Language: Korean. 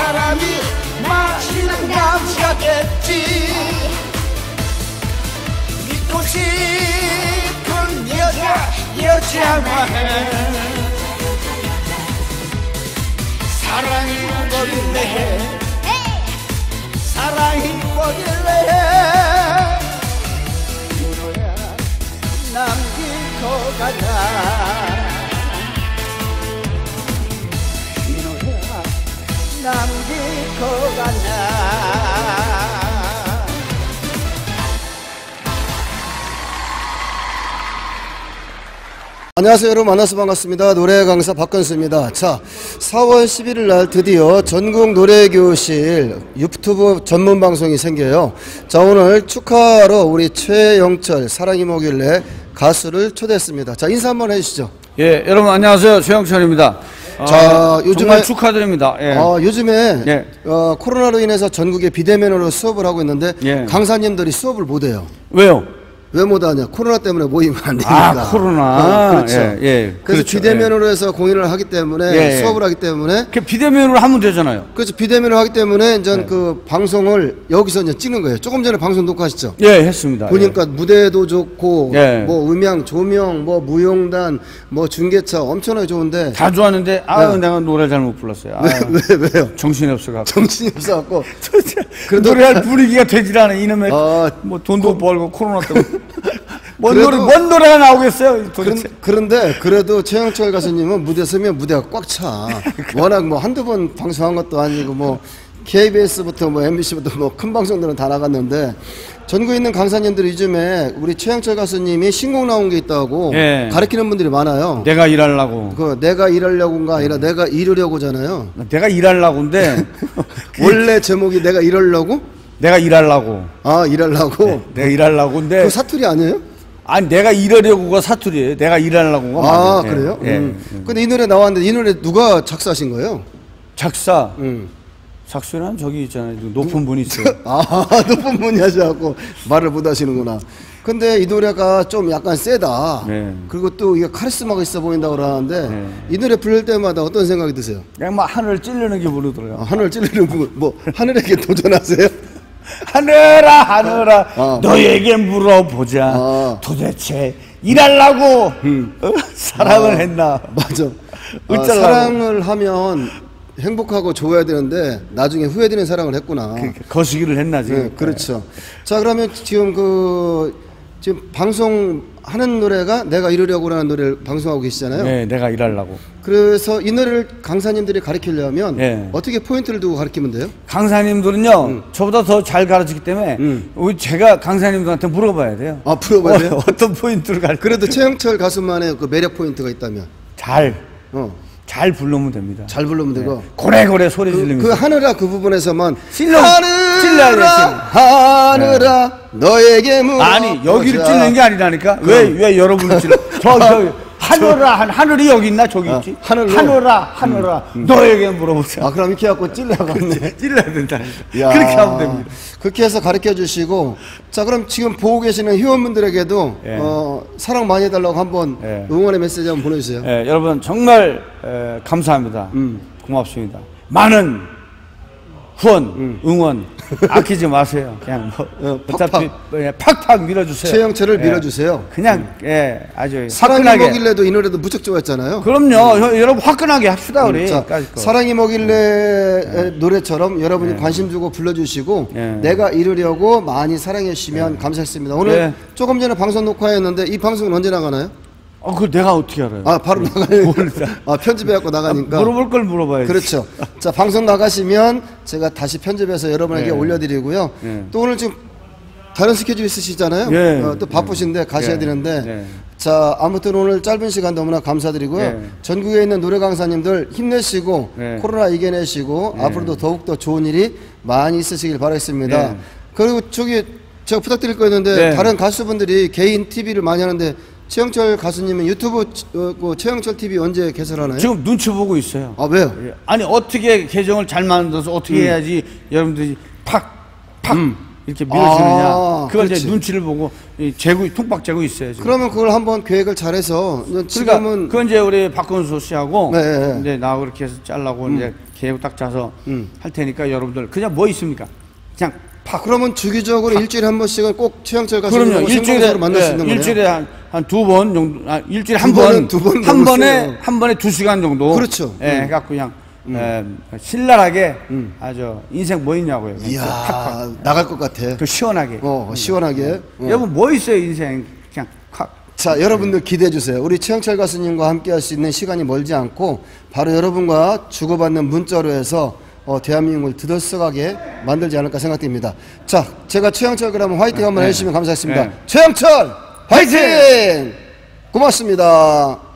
사람이 맛있는 남자겠지. 믿고 싶은 여자만 사랑이 뭐길래 사랑이 뭐길래 이노야 남기고 가자. 이노야 남기고 가자. 안녕하세요 여러분, 만나서 반갑습니다. 노래 강사 박건수입니다. 자, 4월 11일 날 드디어 전국 노래교실 유튜브 전문 방송이 생겨요. 자, 오늘 축하하러 우리 최영철 사랑이 뭐길래 가수를 초대했습니다. 자, 인사 한번 해주시죠. 예, 여러분 안녕하세요. 최영철입니다. 자, 요즘에 정말 축하드립니다. 예. 요즘에 예. 코로나로 인해서 전국에 비대면으로 수업을 하고 있는데 예. 강사님들이 수업을 못해요. 왜요? 왜 못하냐? 코로나 때문에 모이면 안 되니까. 코로나. 그렇죠. 예, 예. 그래서 그렇죠. 비대면으로 해서 공연을 하기 때문에 예, 예. 수업을 하기 때문에 비대면으로 하면 되잖아요. 그렇죠. 비대면을 하기 때문에 이제 네. 그 방송을 여기서 이제 찍는 거예요. 조금 전에 방송 녹화하셨죠? 예, 했습니다. 보니까 무대도 좋고 예. 뭐 음향, 조명, 뭐 무용단, 뭐 중계차 엄청나게 좋은데 다 좋았는데 내가 노래 잘못 불렀어요. 왜요? 정신이 없어갖고. 정신이 없어갖고 그래도 노래할 분위기가 되질 않아. 이놈의 뭐 돈도 벌고 코로나 때문에. 뭔 노래가 나오겠어요? 도대체. 그런데 그래도 최영철 가수님은 무대 서면 무대가 꽉 차. 워낙 뭐 한두 번 방송한 것도 아니고 뭐 KBS부터 뭐 MBC부터 뭐 큰 방송들은 다 나갔는데 전국에 있는 강사님들이 요즘에 우리 최영철 가수님이 신곡 나온 게 있다고 예. 가르치는 분들이 많아요. 내가 일하려고. 내가 일하려고가 아니라 내가 이루려고잖아요. 내가 일하려고인데 원래 제목이 내가 이러려고? 내가 일하려고. 아, 일하려고? 네, 내가 일하려고인데. 그 사투리 아니에요? 아니 내가 이러려고가 사투리예요. 내가 일하려고가 맞아요. 아, 그래요? 예. 근데 이 노래 나왔는데 이 노래 누가 작사하신 거예요? 작사. 작사는 저기 있잖아요. 높은 분이 있어요. 아, 높은 분이 하셔갖고 말을 못 하시는구나. 근데 이 노래가 좀 약간 세다. 네. 그리고 또 이게 카리스마가 있어 보인다고 그러는데 네. 이 노래 부를 때마다 어떤 생각이 드세요? 그냥 막 하늘을 찌르는 게 부르더라고요. 하늘 찌르는 분, 뭐 하늘에게 도전하세요? 하늘아 너에게 물어보자. 도대체 일하려고 사랑을 했나? 맞아. 어쩌려고. 사랑을 하면 행복하고 좋아야 되는데 나중에 후회되는 사랑을 했구나. 거시기를 했나 지금. 네, 그렇죠. 자, 그러면 지금 지금 방송하는 노래가 내가 이루려고 하는 노래를 방송하고 계시잖아요. 네, 내가 일하려고. 그래서 이 노래를 강사님들이 가르치려면 네. 어떻게 포인트를 두고 가르치면 돼요? 강사님들은요 저보다 더 잘 가르치기 때문에 제가 강사님들한테 물어봐야 돼요. 아, 물어봐야 돼요? 어떤 포인트를 가르쳐? 그래도 최영철 가수만의 그 매력 포인트가 있다면 잘 부르면 됩니다. 잘 부르면 되고 고래고래 소리 지르면서 그 하늘아 그 부분에서만 하늘아 너에게 물어 아니 여기를 찔는 게 아니라니까. 왜 여러분을 찔러? 저 하늘이 여기 있나? 저기 있지. 하늘아 너에게 물어보자. 아, 그럼 이렇게 해갖고 찔러가네. 찔러야 된다. 그렇게 하면 됩니다. 그렇게 해서 가르쳐 주시고, 자, 그럼 지금 보고 계시는 회원분들에게도 사랑 많이 해달라고 한번 응원의 메시지 한번 보내주세요. 여러분 정말 감사합니다. 고맙습니다. 많은 후원, 응원 아끼지 마세요. 그냥 어차피 팍팍 밀어주세요. 최영철을 밀어주세요. 그냥 아주 사랑이 화끈하게. 뭐길래도 이 노래도 무척 좋아했잖아요. 그럼요. 여러분 화끈하게 합시다 우리. 자, 사랑이 뭐길래 노래처럼 여러분이 관심 주고 불러주시고 내가 이루려고 많이 사랑해 주시면 감사했습니다. 오늘 조금 전에 방송 녹화했는데 이 방송은 언제 나가나요? 그걸 내가 어떻게 알아요? 아, 바로 나가니까. 편집해갖고 나가니까. 물어볼 걸 물어봐야지. 그렇죠. 자, 방송 나가시면 제가 다시 편집해서 여러분에게 올려드리고요. 또 오늘 지금 다른 스케줄 있으시잖아요. 또 바쁘신데 가셔야 되는데. 자, 아무튼 오늘 짧은 시간 너무나 감사드리고요. 전국에 있는 노래 강사님들 힘내시고 코로나 이겨내시고 앞으로도 더욱더 좋은 일이 많이 있으시길 바라겠습니다. 그리고 저기 제가 부탁드릴 거 있는데 다른 가수분들이 개인 TV를 많이 하는데 최영철 가수님은 유튜브 최영철 TV 언제 개설하나요? 지금 눈치 보고 있어요. 아, 왜요? 아니 어떻게 계정을 잘 만들어서 어떻게 해야지 여러분들이 팍 이렇게 밀어주느냐. 그걸 그렇지. 이제 눈치를 보고 재고 통박 재고 있어요. 지금. 그러면 그걸 한번 계획을 잘해서 그러니까 지금은 그건 이제 우리 박건수 씨하고 네. 이제 나 그렇게 해서 잘라고 이제 계획 딱 짜서 할 테니까 여러분들 그냥 뭐 있습니까? 그냥 그러면 주기적으로 일주일에 한 번씩은 꼭 최영철 가수님 그럼요. 일주일에 만날 수 있는 거예요. 일주일에 한 두 번 정도, 일주일에 두 번은 한 너무 번에 세요. 한 번에 2시간 정도. 그렇죠. 예, 해갖고 그냥 신랄하게 아주 인생 뭐 있냐고요. 이야, 나갈 것 같아. 그 시원하게. 시원하게. 여러분 뭐 있어요 인생 그냥 확. 자, 여러분들 기대해 주세요. 우리 최영철 가수님과 함께 할 수 있는 시간이 멀지 않고 바로 여러분과 주고받는 문자로 해서 대한민국을 들썩하게 만들지 않을까 생각됩니다. 자, 제가 최영철 그러면 화이팅 한번 해주시면 감사하겠습니다. 네. 최영철 화이팅! 고맙습니다.